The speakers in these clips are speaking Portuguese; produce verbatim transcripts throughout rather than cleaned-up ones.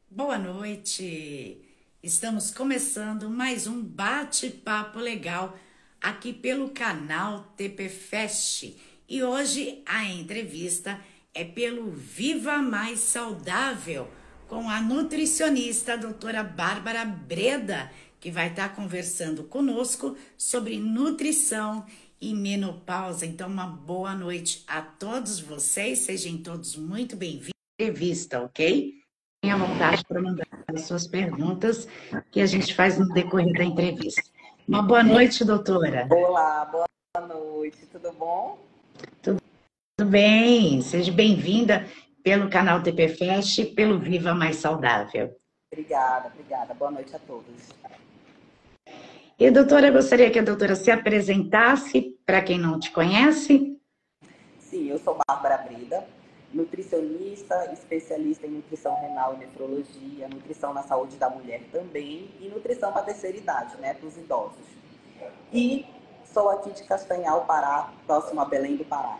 Boa noite! Estamos começando mais um bate-papo legal aqui pelo canal T P Fest. E hoje a entrevista é pelo Viva Mais Saudável com a nutricionista a doutora Bárbara Breda, que vai estar conversando conosco sobre nutrição e menopausa. Então, uma boa noite a todos vocês, sejam todos muito bem-vindos à entrevista, ok? Tenha vontade para mandar as suas perguntas, que a gente faz no decorrer da entrevista. Uma boa noite, doutora. Olá, boa noite, tudo bom? Tudo bem? Seja bem-vinda pelo canal T P Fest e pelo Viva Mais Saudável. Obrigada, obrigada. Boa noite a todos. E, doutora, gostaria que a doutora se apresentasse para quem não te conhece. Sim, eu sou Bárbara Breda, nutricionista, especialista em nutrição renal e nefrologia, nutrição na saúde da mulher também e nutrição para a terceira idade, né, para os idosos. E sou aqui de Castanhal, Pará, próximo a Belém do Pará.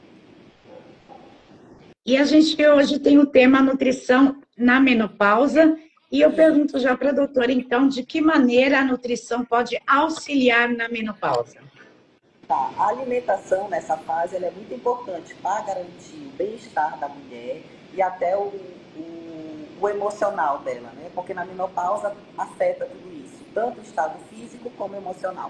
E a gente hoje tem o tema nutrição na menopausa. E eu pergunto já para a doutora, então, de que maneira a nutrição pode auxiliar na menopausa? Tá, a alimentação nessa fase ela é muito importante para garantir o bem-estar da mulher e até o, o, o emocional dela, né? Porque na menopausa afeta tudo isso, tanto o estado físico como emocional.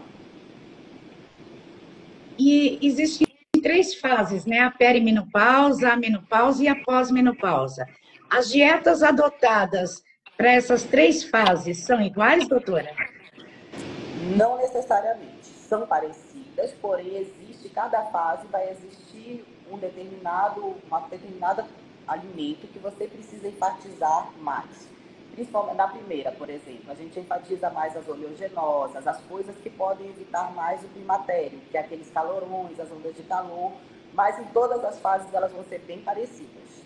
E existem três fases, né? A perimenopausa, a menopausa e a pós-menopausa. As dietas adotadas para essas três fases são iguais, doutora? Não necessariamente, são parecidas, porém existe, cada fase vai existir um determinado, uma determinada alimento que você precisa enfatizar mais. Principalmente na primeira, por exemplo, a gente enfatiza mais as oleaginosas, as coisas que podem evitar mais o climatério, que é aqueles calorões, as ondas de calor, mas em todas as fases elas vão ser bem parecidas.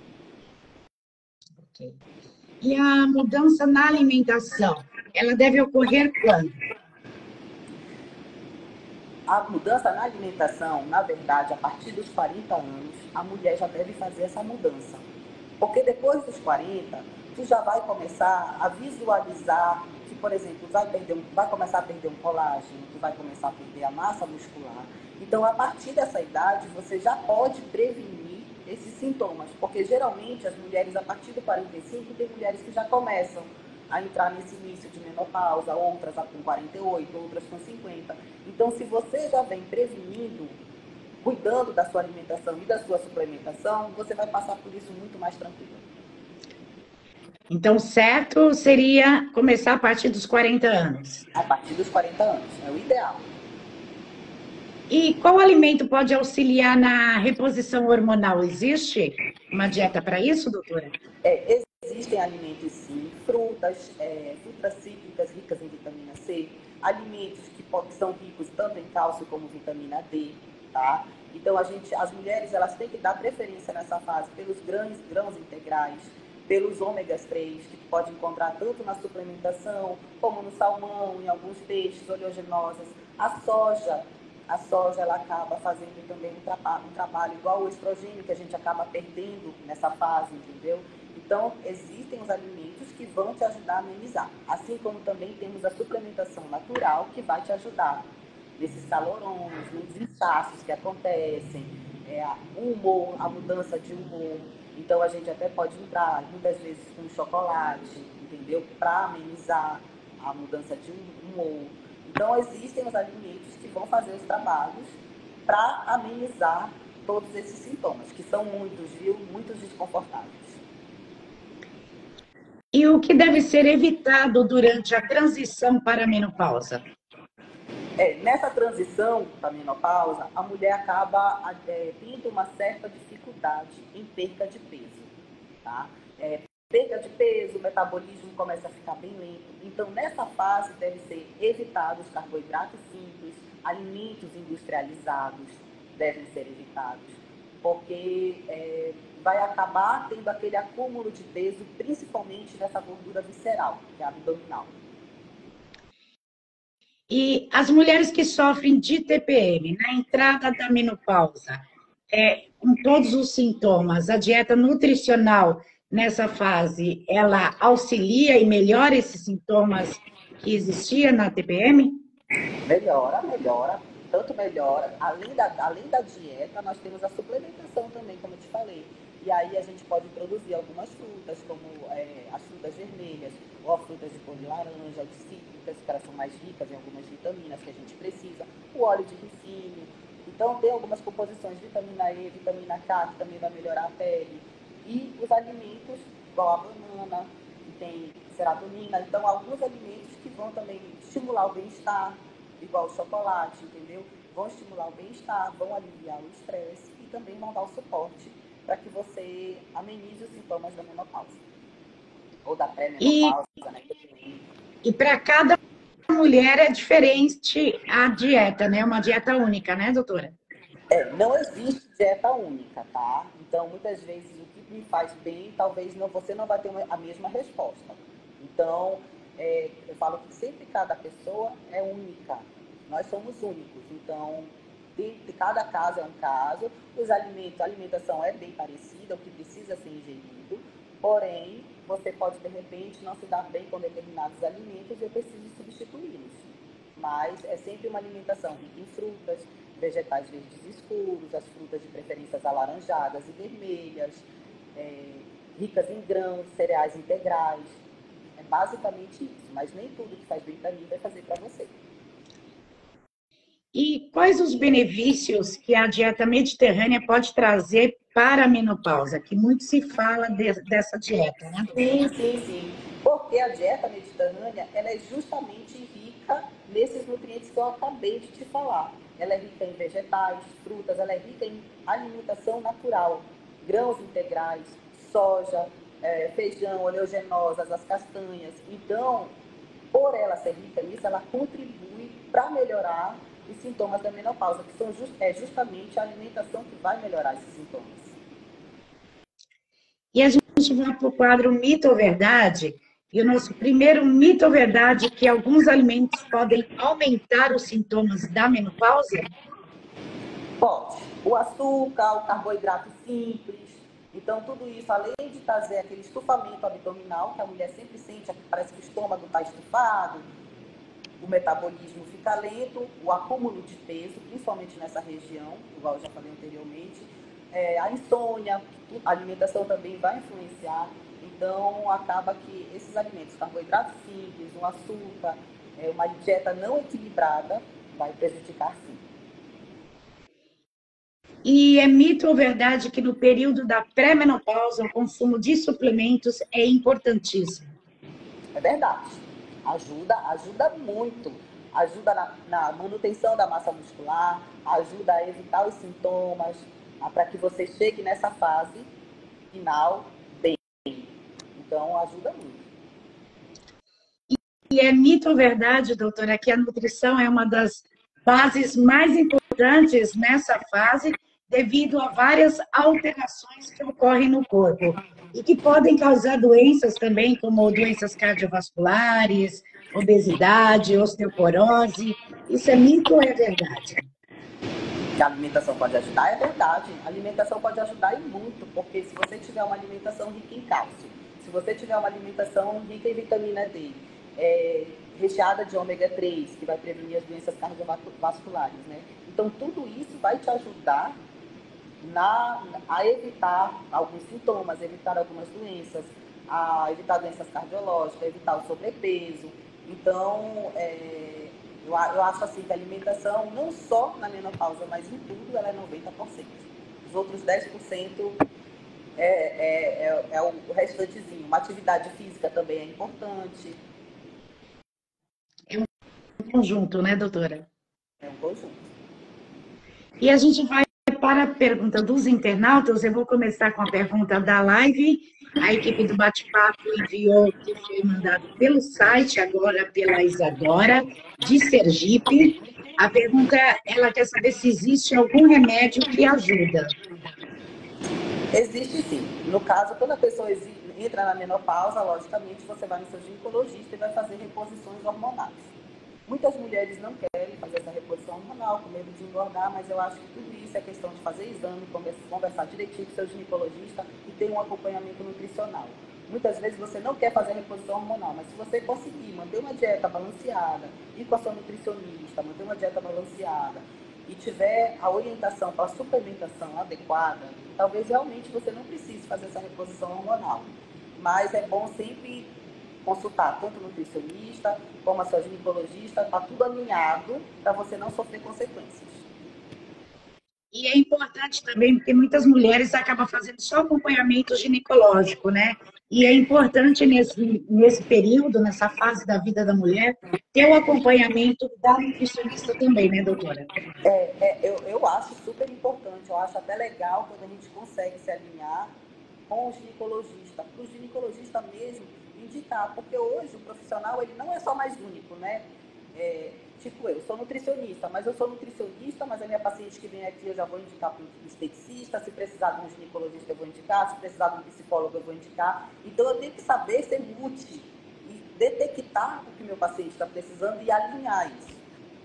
Okay. E a mudança na alimentação, ela deve ocorrer quando? A mudança na alimentação, na verdade, a partir dos quarenta anos, a mulher já deve fazer essa mudança. Porque depois dos quarenta, tu já vai começar a visualizar que, por exemplo, vai, perder um, vai começar a perder um colágeno, tu vai começar a perder a massa muscular. Então, a partir dessa idade, você já pode prevenir esses sintomas. Porque, geralmente, as mulheres, a partir do quarenta e cinco, tem mulheres que já começam a entrar nesse início de menopausa, outras com quarenta e oito, outras com cinquenta. Então, se você já vem prevenindo, cuidando da sua alimentação e da sua suplementação, você vai passar por isso muito mais tranquilo. Então, certo seria começar a partir dos quarenta anos? A partir dos quarenta anos, é o ideal. E qual alimento pode auxiliar na reposição hormonal? Existe uma dieta para isso, doutora? É, existem alimentos sim, frutas, é, frutas cítricas ricas em vitamina C, alimentos que são ricos tanto em cálcio como vitamina D, tá? Então, a gente, as mulheres elas têm que dar preferência nessa fase pelos grãos, grãos integrais, pelos ômegas três, que pode encontrar tanto na suplementação, como no salmão, em alguns peixes, oleaginosas. A soja, a soja ela acaba fazendo também um, traba um trabalho igual o estrogênio, que a gente acaba perdendo nessa fase, entendeu? Então, existem os alimentos que vão te ajudar a amenizar. Assim como também temos a suplementação natural, que vai te ajudar nesses calorões, nos inchaços que acontecem, é, o humor, a mudança de humor. Então, a gente até pode entrar, muitas vezes, com chocolate, entendeu? Para amenizar a mudança de humor. Então, existem os alimentos que vão fazer os trabalhos para amenizar todos esses sintomas, que são muitos, viu? Muitos desconfortáveis. E o que deve ser evitado durante a transição para a menopausa? É, nessa transição para a menopausa, a mulher acaba é, tendo uma certa dificuldade em perca de peso, tá? É, perca de peso, o metabolismo começa a ficar bem lento. Então, nessa fase, deve ser evitados carboidratos simples, alimentos industrializados devem ser evitados, porque é, vai acabar tendo aquele acúmulo de peso, principalmente nessa gordura visceral, que é a abdominal. E as mulheres que sofrem de T P M na entrada da menopausa, é, com todos os sintomas, a dieta nutricional nessa fase, ela auxilia e melhora esses sintomas que existiam na T P M? Melhora, melhora, tanto melhora. Além da, além da dieta, nós temos a suplementação também, como eu te falei. E aí a gente pode introduzir algumas frutas, como é, as frutas vermelhas, ou as frutas de cor de laranja, de cítricas, que elas são mais ricas em algumas vitaminas que a gente precisa, o óleo de ricínio. Então, tem algumas composições, vitamina E, vitamina K, que também vai melhorar a pele. E os alimentos, igual a banana, que tem serotonina. Então, alguns alimentos que vão também estimular o bem-estar, igual o chocolate, entendeu? Vão estimular o bem-estar, vão aliviar o estresse e também vão dar o suporte para que você amenize os sintomas da menopausa. Ou da pré-menopausa, E, né? e para cada mulher é diferente a dieta, né? Uma dieta única, né, doutora? É, não existe dieta única, tá? Então, muitas vezes, o que me faz bem, talvez não, você não vai ter uma, a mesma resposta. Então, é, eu falo que sempre cada pessoa é única. Nós somos únicos. Então, de, de cada caso é um caso. Os alimentos, a alimentação é bem parecida, o que precisa ser ingerido. Porém, você pode, de repente, não se dar bem com determinados alimentos e eu preciso substituí-los. Mas é sempre uma alimentação rica em frutas, vegetais verdes escuros, as frutas de preferências alaranjadas e vermelhas, é, ricas em grãos, cereais integrais. É basicamente isso, mas nem tudo que faz bem para mim vai fazer para você. E quais os benefícios que a dieta mediterrânea pode trazer para a menopausa? Que muito se fala de, dessa dieta, né? Sim, sim, sim. Porque a dieta mediterrânea, ela é justamente rica nesses nutrientes que eu acabei de te falar. Ela é rica em vegetais, frutas, ela é rica em alimentação natural, grãos integrais, soja, é, feijão, oleaginosas, as castanhas. Então, por ela ser rica nisso, ela contribui para melhorar os sintomas da menopausa, que são just, é justamente a alimentação que vai melhorar esses sintomas. E a gente vai para o quadro mito ou verdade. E o nosso primeiro mito ou verdade é que alguns alimentos podem aumentar os sintomas da menopausa? Pode. O açúcar, o carboidrato simples. Então, tudo isso, além de trazer aquele estufamento abdominal, que a mulher sempre sente, parece que o estômago está estufado, o metabolismo fica lento, o acúmulo de peso, principalmente nessa região, igual eu já falei anteriormente, é, a insônia, a alimentação também vai influenciar. Então, acaba que esses alimentos, carboidratos simples, um açúcar, é, uma dieta não equilibrada, vai prejudicar sim. E é mito ou verdade que no período da pré-menopausa o consumo de suplementos é importantíssimo? É verdade. Ajuda, ajuda muito. Ajuda na, na manutenção da massa muscular, ajuda a evitar os sintomas, para que você chegue nessa fase final bem. Então, ajuda muito. E é mito ou verdade, doutora, que a nutrição é uma das bases mais importantes nessa fase, devido a várias alterações que ocorrem no corpo e que podem causar doenças também, como doenças cardiovasculares, obesidade, osteoporose. Isso é mito ou é verdade? Que a alimentação pode ajudar, é verdade. A alimentação pode ajudar e muito, porque se você tiver uma alimentação rica em cálcio, se você tiver uma alimentação rica em vitamina D, é, recheada de ômega três, que vai prevenir as doenças cardiovasculares, né? Então, tudo isso vai te ajudar na, a evitar alguns sintomas, evitar algumas doenças, a evitar doenças cardiológicas, evitar o sobrepeso. Então, é, eu, eu acho assim que a alimentação, não só na menopausa, mas em tudo, ela é noventa por cento. Os outros dez por cento é, é, é, é o restantezinho. Uma atividade física também é importante. É um conjunto, né, doutora? É um conjunto. E a gente vai para a pergunta dos internautas. Eu vou começar com a pergunta da live. A equipe do bate-papo enviou, que foi mandado pelo site, agora pela Isadora, de Sergipe. A pergunta, ela quer saber se existe algum remédio que ajuda. Existe sim. No caso, quando a pessoa entra na menopausa, logicamente, você vai no seu ginecologista e vai fazer reposições hormonais. Muitas mulheres não querem fazer essa reposição hormonal, com medo de engordar, mas eu acho que tudo isso é questão de fazer exame, conversar direitinho com seu ginecologista e ter um acompanhamento nutricional. Muitas vezes você não quer fazer a reposição hormonal, mas se você conseguir manter uma dieta balanceada, ir com a sua nutricionista, manter uma dieta balanceada e tiver a orientação para a suplementação adequada, talvez realmente você não precise fazer essa reposição hormonal. Mas é bom sempre consultar tanto o nutricionista como a sua ginecologista, está tudo alinhado para você não sofrer consequências. E é importante também, porque muitas mulheres acabam fazendo só acompanhamento ginecológico, né? E é importante nesse, nesse período, nessa fase da vida da mulher, ter o acompanhamento da nutricionista também, né, doutora? É, é, eu, eu acho super importante, eu acho até legal quando a gente consegue se alinhar com o ginecologista, para o ginecologista mesmo indicar, porque hoje o profissional ele não é só mais único, né? É, tipo, eu sou nutricionista, mas eu sou nutricionista, mas a minha paciente que vem aqui eu já vou indicar para um esteticista, se precisar de um ginecologista eu vou indicar, se precisar de um psicólogo eu vou indicar. Então eu tenho que saber ser multi e detectar o que meu paciente está precisando e alinhar isso.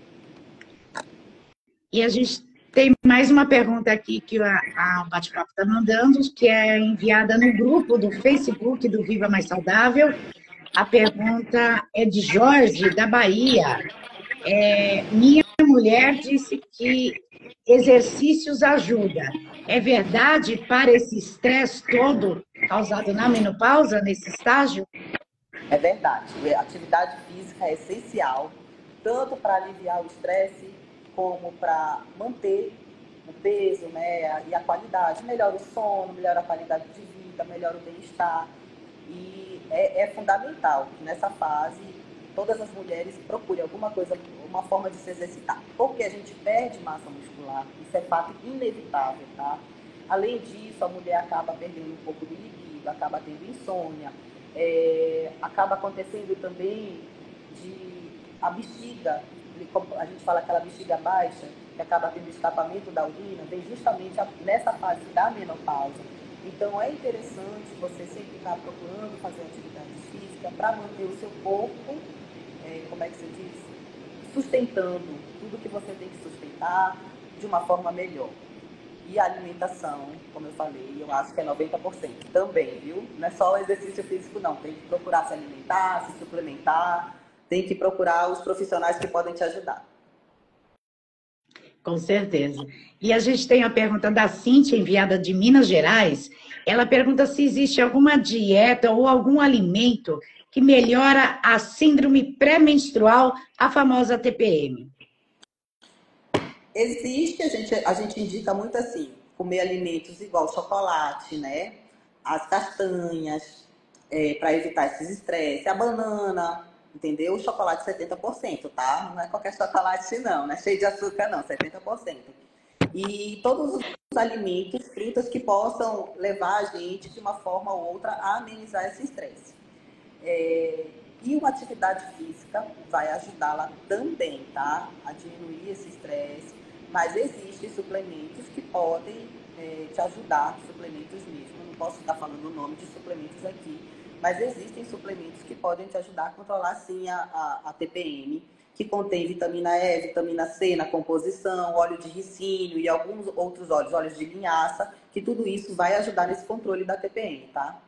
E a gente tem mais uma pergunta aqui que a, a Bate-Papo está mandando, que é enviada no grupo do Facebook do Viva Mais Saudável. A pergunta é de Jorge, da Bahia. É, minha mulher disse que exercícios ajuda. É verdade para esse estresse todo causado na menopausa, nesse estágio? É verdade. A atividade física é essencial, tanto para aliviar o estresse, como para manter o peso, né, e a qualidade. Melhora o sono, melhora a qualidade de vida, melhora o bem-estar. E é, é fundamental que nessa fase todas as mulheres procurem alguma coisa, uma forma de se exercitar. Porque a gente perde massa muscular, isso é fato inevitável, tá? Além disso, a mulher acaba perdendo um pouco de libido, acaba tendo insônia, é, acaba acontecendo também de a bexiga, a gente fala aquela bexiga baixa, que acaba tendo escapamento da urina, vem justamente nessa fase da menopausa. Então é interessante você sempre estar procurando fazer atividade física para manter o seu corpo, é, como é que se diz? Sustentando tudo que você tem que sustentar de uma forma melhor. E a alimentação, como eu falei, eu acho que é noventa por cento também, viu? Não é só o exercício físico, não. Tem que procurar se alimentar, se suplementar, tem que procurar os profissionais que podem te ajudar. Com certeza. E a gente tem a pergunta da Cíntia, enviada de Minas Gerais. Ela pergunta se existe alguma dieta ou algum alimento que melhora a síndrome pré-menstrual, a famosa T P M. Existe, a gente, a gente indica muito assim, comer alimentos igual chocolate, né? As castanhas, é, para evitar esses estresses, a banana, entendeu? O chocolate setenta por cento, tá? Não é qualquer chocolate não, não é cheio de açúcar não, setenta por cento. E todos os alimentos, frutas que possam levar a gente de uma forma ou outra a amenizar esse estresse. É, e uma atividade física vai ajudá-la também, tá? A diminuir esse estresse. Mas existem suplementos que podem é, te ajudar, suplementos mesmo. Eu não posso estar falando o nome de suplementos aqui, mas existem suplementos que podem te ajudar a controlar, sim, a, a, a T P M, que contém vitamina E, vitamina C na composição, óleo de ricínio e alguns outros óleos, óleos de linhaça, que tudo isso vai ajudar nesse controle da T P M, tá?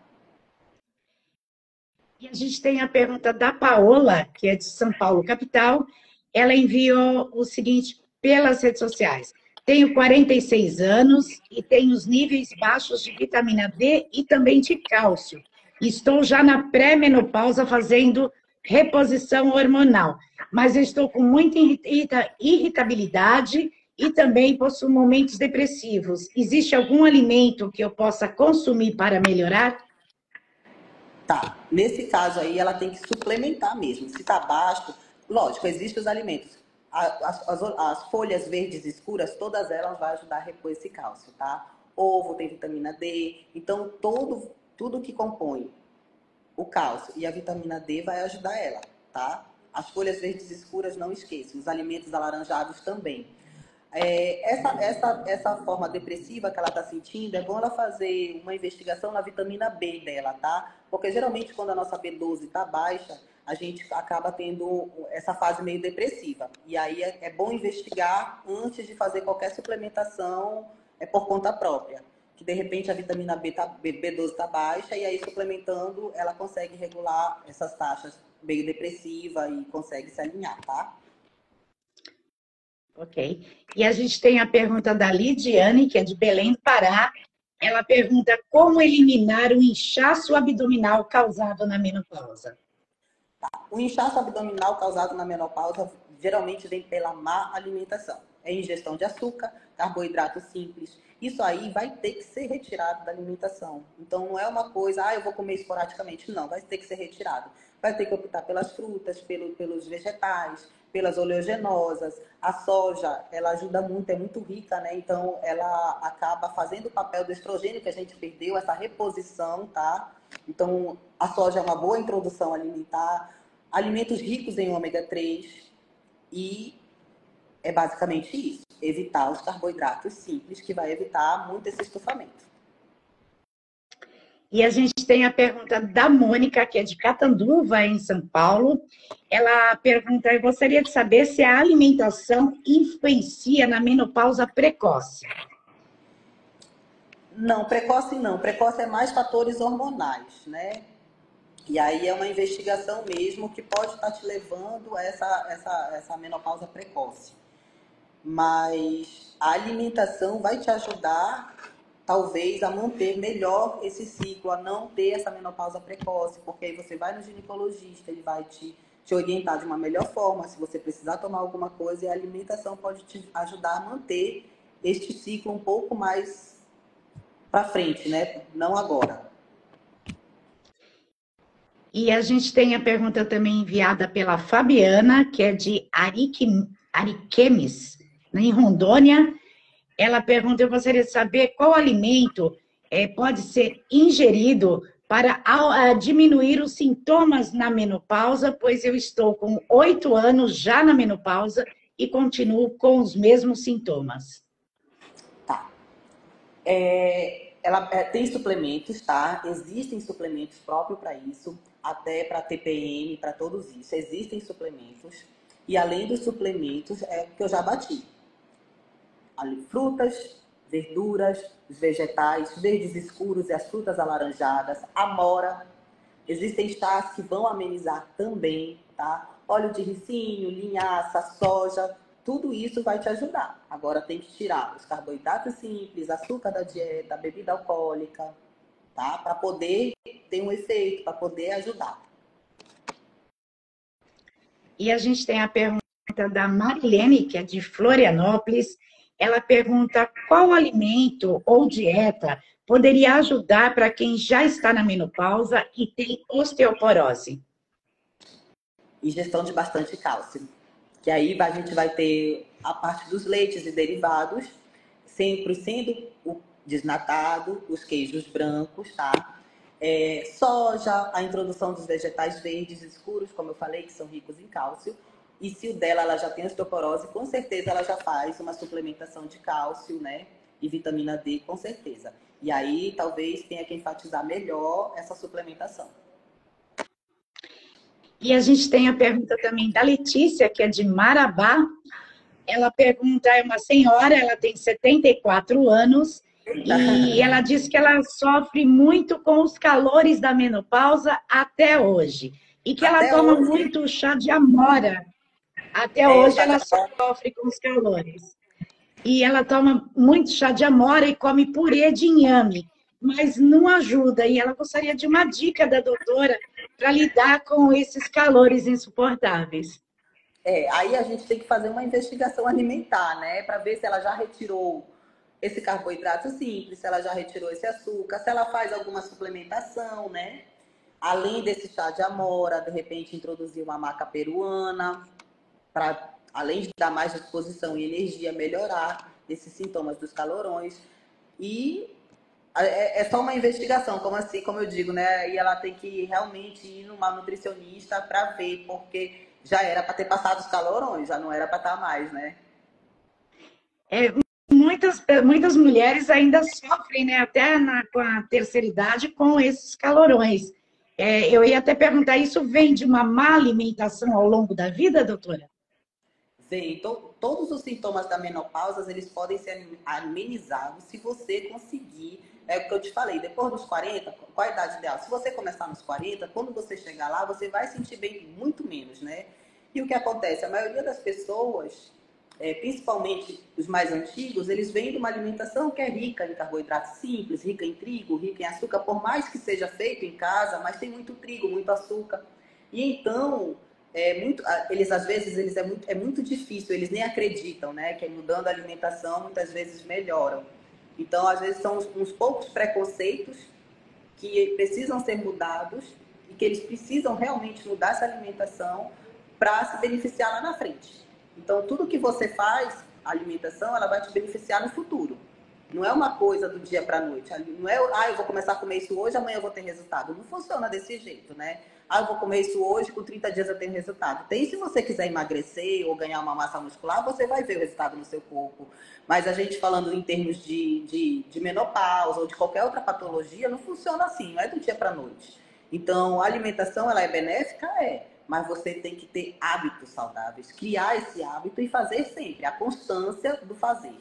E a gente tem a pergunta da Paola, que é de São Paulo, capital. Ela enviou o seguinte pelas redes sociais. Tenho quarenta e seis anos e tenho os níveis baixos de vitamina D e também de cálcio. Estou já na pré-menopausa fazendo reposição hormonal, mas eu estou com muita irritabilidade e também possuo momentos depressivos. Existe algum alimento que eu possa consumir para melhorar? Tá, nesse caso aí ela tem que suplementar mesmo. Se tá baixo, lógico, existem os alimentos. As, as, as folhas verdes escuras, todas elas vão ajudar a repor esse cálcio, tá? Ovo tem vitamina D, então todo, tudo que compõe o cálcio e a vitamina D vai ajudar ela, tá? As folhas verdes escuras não esqueçam, os alimentos alaranjados também. É, essa, essa, essa forma depressiva que ela está sentindo, é bom ela fazer uma investigação na vitamina B dela, tá? Porque geralmente quando a nossa B doze está baixa, a gente acaba tendo essa fase meio depressiva. E aí é, é bom investigar antes de fazer qualquer suplementação é, por conta própria. Que de repente a vitamina B, tá, B doze está baixa e aí suplementando ela consegue regular essas taxas meio depressiva e consegue se alinhar, tá? Ok. E a gente tem a pergunta da Lidiane, que é de Belém do Pará. Ela pergunta como eliminar o inchaço abdominal causado na menopausa. O inchaço abdominal causado na menopausa geralmente vem pela má alimentação. É ingestão de açúcar, carboidrato simples. Isso aí vai ter que ser retirado da alimentação. Então não é uma coisa, ah, eu vou comer esporadicamente. Não, vai ter que ser retirado. Vai ter que optar pelas frutas, pelo, pelos vegetais, pelas oleaginosas. A soja, ela ajuda muito, é muito rica, né? Então ela acaba fazendo o papel do estrogênio que a gente perdeu, essa reposição, tá? Então a soja é uma boa introdução alimentar. Alimentos ricos em ômega três e é basicamente isso. Evitar os carboidratos simples, que vai evitar muito esse estufamento. E a gente tem a pergunta da Mônica, que é de Catanduva, em São Paulo. Ela pergunta, eu gostaria de saber se a alimentação influencia na menopausa precoce. Não, precoce não. Precoce é mais fatores hormonais, né? E aí é uma investigação mesmo que pode estar te levando a essa, essa, essa menopausa precoce. Mas a alimentação vai te ajudar, talvez, a manter melhor esse ciclo, a não ter essa menopausa precoce, porque aí você vai no ginecologista, ele vai te, te orientar de uma melhor forma, se você precisar tomar alguma coisa, e a alimentação pode te ajudar a manter este ciclo um pouco mais para frente, né? Não agora. E a gente tem a pergunta também enviada pela Fabiana, que é de Ariquemes, em Rondônia. Ela pergunta, eu gostaria de saber qual alimento é, pode ser ingerido para a, a diminuir os sintomas na menopausa, pois eu estou com oito anos já na menopausa e continuo com os mesmos sintomas. Tá. É, ela é, tem suplementos, tá? Existem suplementos próprios para isso, até para T P M, para todos isso. Existem suplementos. E além dos suplementos, é o que eu já bati. Ali, frutas, verduras, os vegetais, verdes escuros e as frutas alaranjadas, amora. Existem chás que vão amenizar também, tá? Óleo de ricinho, linhaça, soja, tudo isso vai te ajudar. Agora tem que tirar os carboidratos simples, açúcar da dieta, bebida alcoólica, tá? Para poder ter um efeito, para poder ajudar. E a gente tem a pergunta da Marilene, que é de Florianópolis. Ela pergunta qual alimento ou dieta poderia ajudar para quem já está na menopausa e tem osteoporose. Ingestão de bastante cálcio. Que aí a gente vai ter a parte dos leites e derivados, sempre sendo o desnatado, os queijos brancos, tá? É, soja, a introdução dos vegetais verdes escuros, como eu falei, que são ricos em cálcio. E se o dela ela já tem osteoporose, com certeza ela já faz uma suplementação de cálcio, né? E vitamina D, com certeza. E aí talvez tenha que enfatizar melhor essa suplementação. E a gente tem a pergunta também da Letícia, que é de Marabá. Ela pergunta, é uma senhora, ela tem setenta e quatro anos, e ela diz que ela sofre muito com os calores da menopausa até hoje. E que ela Até toma hoje, muito chá de amora. Até é, hoje chá de ela amora. sofre com os calores. E ela toma muito chá de amora e come purê de inhame, mas não ajuda. E ela gostaria de uma dica da doutora para lidar com esses calores insuportáveis. É, aí a gente tem que fazer uma investigação alimentar, né? Para ver se ela já retirou esse carboidrato simples, se ela já retirou esse açúcar, se ela faz alguma suplementação, né? Além desse chá de amora, de repente introduzir uma maca peruana, para além de dar mais disposição e energia, melhorar esses sintomas dos calorões. E é, é só uma investigação, como assim, como eu digo, né? E ela tem que realmente ir numa nutricionista para ver, porque já era para ter passado os calorões, já não era para estar mais, né? É, muitas, muitas mulheres ainda sofrem, né, até na, com a terceira idade, com esses calorões. É, eu ia até perguntar, isso vem de uma má alimentação ao longo da vida, doutora? Vem, to, todos os sintomas da menopausa, eles podem ser amenizados se você conseguir, é o que eu te falei, depois dos quarenta, qual a idade ideal? Se você começar nos quarenta, quando você chegar lá, você vai sentir bem muito menos, né? E o que acontece? A maioria das pessoas, é, principalmente os mais antigos, eles vêm de uma alimentação que é rica em carboidratos simples, rica em trigo, rica em açúcar, por mais que seja feito em casa, mas tem muito trigo, muito açúcar. E então, é muito, eles às vezes eles é, muito, é muito difícil, eles nem acreditam, né, que mudando a alimentação muitas vezes melhoram. Então, às vezes são uns, uns poucos preconceitos que precisam ser mudados e que eles precisam realmente mudar essa alimentação para se beneficiar lá na frente. Então, tudo que você faz, a alimentação, ela vai te beneficiar no futuro. Não é uma coisa do dia para a noite. Não é, ah, eu vou começar a comer isso hoje, amanhã eu vou ter resultado. Não funciona desse jeito, né? Ah, eu vou comer isso hoje, com trinta dias eu tenho resultado. Tem, se você quiser emagrecer ou ganhar uma massa muscular, você vai ver o resultado no seu corpo. Mas a gente falando em termos de, de, de menopausa ou de qualquer outra patologia, não funciona assim, não é do dia para a noite. Então, a alimentação, ela é benéfica? É. Mas você tem que ter hábitos saudáveis, criar esse hábito e fazer sempre, a constância do fazer.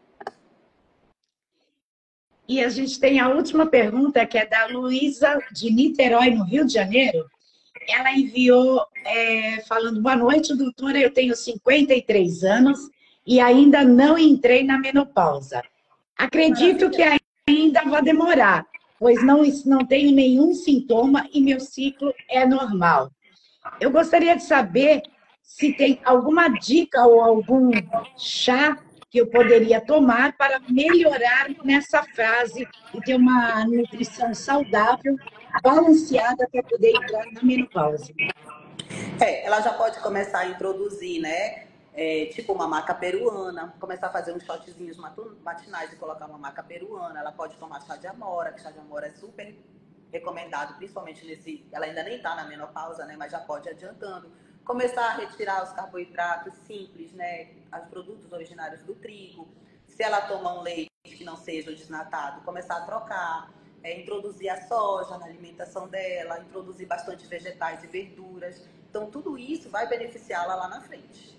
E a gente tem a última pergunta, que é da Luísa, de Niterói, no Rio de Janeiro. Ela enviou é, falando: boa noite, doutora, eu tenho cinquenta e três anos e ainda não entrei na menopausa. Acredito que Maravilha. ainda vai demorar, pois não, não tenho nenhum sintoma e meu ciclo é normal. Eu gostaria de saber se tem alguma dica ou algum chá que eu poderia tomar para melhorar nessa fase e ter uma nutrição saudável, balanceada para poder entrar na menopausa. É, ela já pode começar a introduzir, né? É, tipo uma maca peruana, começar a fazer uns shotzinhos matinais e colocar uma maca peruana. Ela pode tomar chá de amora, que chá de amora é super recomendado, principalmente nesse. Ela ainda nem está na menopausa, né? Mas já pode ir adiantando. Começar a retirar os carboidratos simples, né? Os produtos originários do trigo. Se ela toma um leite que não seja o desnatado, começar a trocar. É, introduzir a soja na alimentação dela, introduzir bastante vegetais e verduras. Então, tudo isso vai beneficiá-la lá na frente.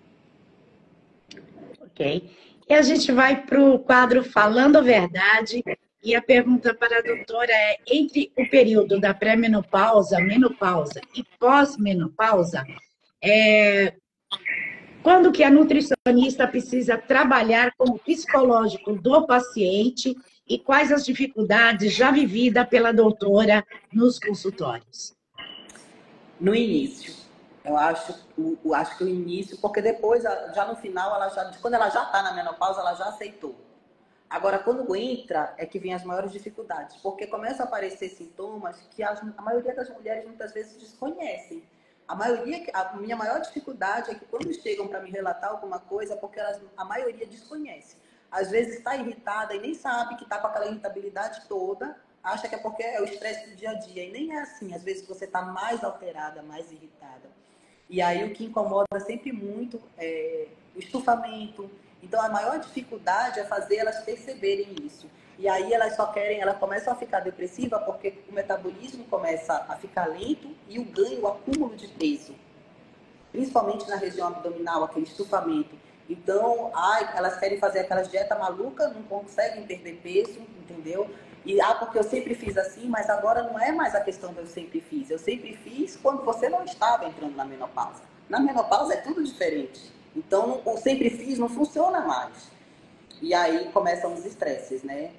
Ok. E a gente vai para o quadro Falando a Verdade. E a pergunta para a doutora é: entre o período da pré-menopausa, menopausa e pós-menopausa, é, quando que a nutricionista precisa trabalhar com o psicológico do paciente e quais as dificuldades já vividas pela doutora nos consultórios? No início, eu acho, eu acho que o início, porque depois, já no final, ela já, quando ela já está na menopausa, ela já aceitou. Agora, quando entra, é que vem as maiores dificuldades, porque começam a aparecer sintomas que a, a maioria das mulheres muitas vezes desconhecem. A maioria, a minha maior dificuldade é que quando chegam para me relatar alguma coisa, porque elas, a maioria desconhece. Às vezes está irritada e nem sabe que está com aquela irritabilidade toda, acha que é porque é o estresse do dia a dia. E nem é assim. Às vezes você está mais alterada, mais irritada. E aí o que incomoda sempre muito é o estufamento. Então a maior dificuldade é fazer elas perceberem isso. E aí elas só querem, elas começam a ficar depressiva porque o metabolismo começa a ficar lento e o ganho, o acúmulo de peso, principalmente na região abdominal, aquele estufamento. Então, ai, elas querem fazer aquelas dieta maluca, não conseguem perder peso, entendeu? E, ah, porque eu sempre fiz assim, mas agora não é mais a questão de eu sempre fiz. Eu sempre fiz quando você não estava entrando na menopausa. Na menopausa é tudo diferente. Então, o sempre fiz não funciona mais. E aí começam os estresses, né?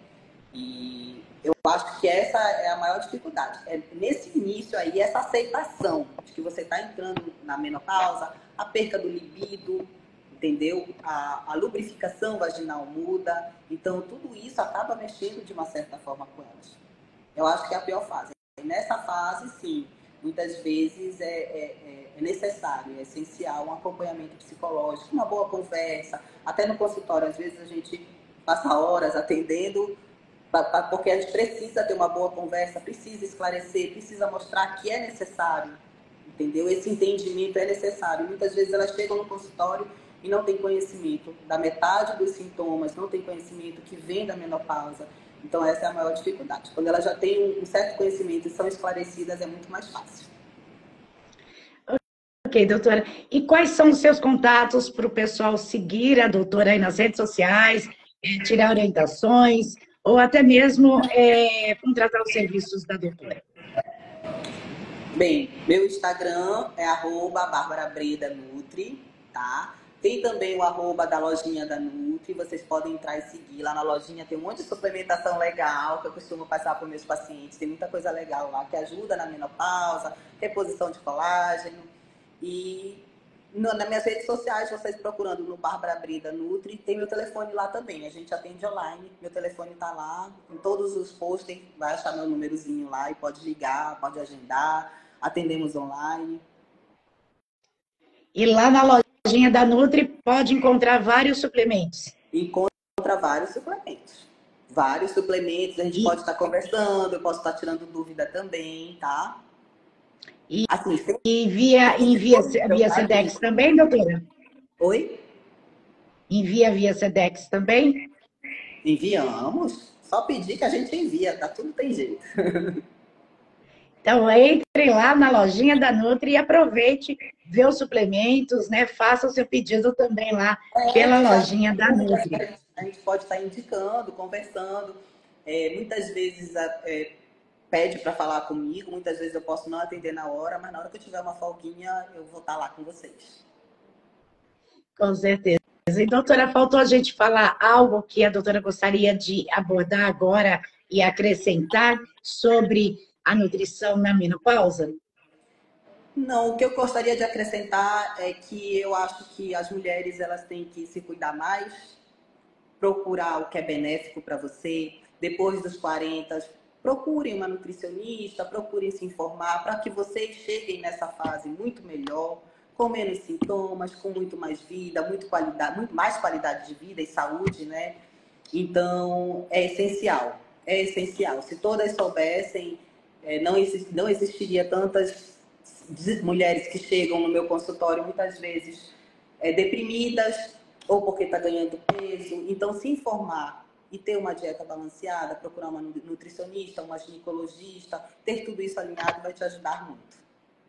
E eu acho que essa é a maior dificuldade. É nesse início aí, essa aceitação de que você está entrando na menopausa, a perca do libido, entendeu? A, a lubrificação vaginal muda. Então, tudo isso acaba mexendo de uma certa forma com elas. Eu acho que é a pior fase. E nessa fase, sim, muitas vezes é, é, é necessário, é essencial um acompanhamento psicológico, uma boa conversa. Até no consultório, às vezes a gente passa horas atendendo, porque a gente precisa ter uma boa conversa, precisa esclarecer, precisa mostrar que é necessário, entendeu? Esse entendimento é necessário. Muitas vezes elas chegam no consultório e não tem conhecimento da metade dos sintomas, não tem conhecimento que vem da menopausa. Então, essa é a maior dificuldade. Quando elas já têm um certo conhecimento e são esclarecidas, é muito mais fácil. Ok, doutora. E quais são os seus contatos para o pessoal seguir a doutora aí nas redes sociais, tirar orientações, ou até mesmo é, contratar os serviços da doutora? Bem, meu Instagram é arroba Bárbara Breda Nutri, tá? Tem também o arroba da lojinha da Nutri, vocês podem entrar e seguir. Lá na lojinha tem um monte de suplementação legal que eu costumo passar para os meus pacientes. Tem muita coisa legal lá que ajuda na menopausa, reposição de colágeno. E no, nas minhas redes sociais, vocês procurando no Bárbara Breda Nutri, tem meu telefone lá também. A gente atende online, meu telefone está lá. Em todos os posts vai achar meu númerozinho lá e pode ligar, pode agendar. Atendemos online. E lá na lojinha da Nutri pode encontrar vários suplementos. Encontra vários suplementos. Vários suplementos, a gente e... pode estar conversando, eu posso estar tirando dúvida também, tá? E, assim, tem... e via, envia via Sedex também, doutora? Oi? Envia via Sedex também? Enviamos. Só pedir que a gente envia, tá? Tudo tem jeito. Então, entre lá na lojinha da Nutri e aproveite, vê os suplementos, né? Faça o seu pedido também lá é, pela lojinha da Nutri. A gente pode estar indicando, conversando. É, muitas vezes é, pede para falar comigo, muitas vezes eu posso não atender na hora, mas na hora que eu tiver uma folguinha, eu vou estar lá com vocês. Com certeza. E, doutora, faltou a gente falar algo que a doutora gostaria de abordar agora e acrescentar sobre a nutrição na menopausa? Não, o que eu gostaria de acrescentar é que eu acho que as mulheres elas têm que se cuidar mais, procurar o que é benéfico para você. Depois dos quarenta, procurem uma nutricionista, procurem se informar para que vocês cheguem nessa fase muito melhor, com menos sintomas, com muito mais vida, muito, qualidade, muito mais qualidade de vida e saúde, né? Então, é essencial, é essencial. Se todas soubessem, não, exist, não existiria tantas mulheres que chegam no meu consultório, muitas vezes é, deprimidas, ou porque está ganhando peso. Então, se informar e ter uma dieta balanceada, procurar uma nutricionista, uma ginecologista, ter tudo isso alinhado vai te ajudar muito.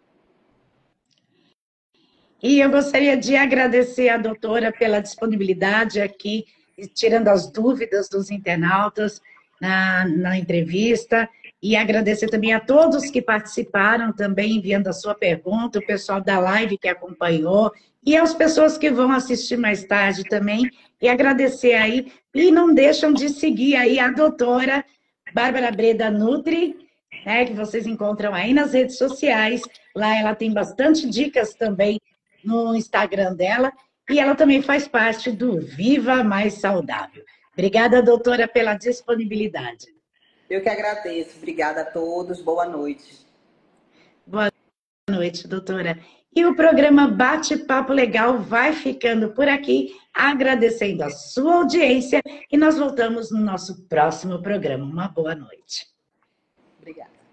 E eu gostaria de agradecer à doutora pela disponibilidade aqui, tirando as dúvidas dos internautas na, na entrevista, e agradecer também a todos que participaram também, enviando a sua pergunta, o pessoal da live que acompanhou, e as pessoas que vão assistir mais tarde também, e agradecer aí, e não deixam de seguir aí a doutora Bárbara Breda Nutri, né, que vocês encontram aí nas redes sociais, lá ela tem bastante dicas também no Instagram dela, e ela também faz parte do Viva Mais Saudável. Obrigada, doutora, pela disponibilidade. Eu que agradeço. Obrigada a todos. Boa noite. Boa noite, doutora. E o programa Bate-Papo Legal vai ficando por aqui, agradecendo a sua audiência, e nós voltamos no nosso próximo programa. Uma boa noite. Obrigada.